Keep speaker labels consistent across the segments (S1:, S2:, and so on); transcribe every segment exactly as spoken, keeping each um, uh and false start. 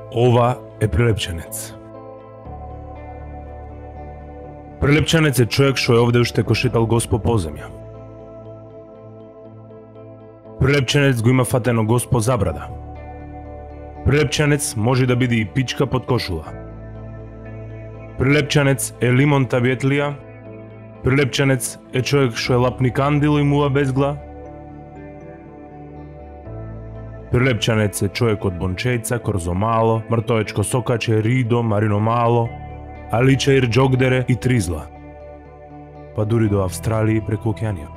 S1: Ова е Прилепчанец. Прилепчанец е човек што е овде уште кошетал Госпо по земја. Прилепчанец го има фатено Госпо за брада. Прилепчанец може да биде и пичка под кошула. Прилепчанец е лимон табиетлија. Прилепчанец е човек што е лапни кандил и мува безгла. Прилепчанец е човек од Бончејца, Корзомало, Мртовечко Сокаче, Ридо, Мариномало, Аличаир, Џогдере и Тризла, па дури до Австралија и преку океанија.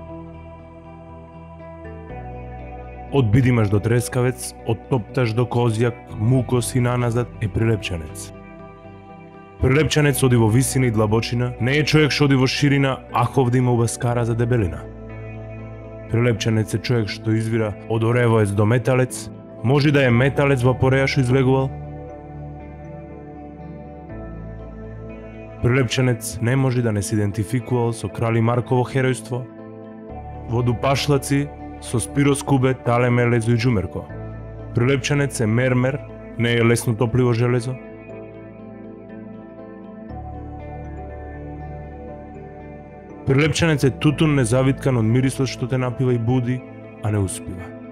S1: Од Бидимаш до Трескавец, од Топташ до Козјак, Мукос и наназад е Прилепчанец. Прилепчанец оди во висина и длабочина, не е човек што оди во ширина, ахов да има убаскара за дебелина. Прилепчанец е човек што извира од Оревоец до Металец, може да е Металец во Пореја што излегувал. Прилепчанец не може да не се идентификувал со Крали Марково херојство, Водупашлаци со Спирос Кубе, Талеме, Лезо и Џумерко. Прилепчанец е мермер, не е лесно топливо железо. Прилепчанец е тутун незавиткан од мирисот што те напива и буди, а не успива.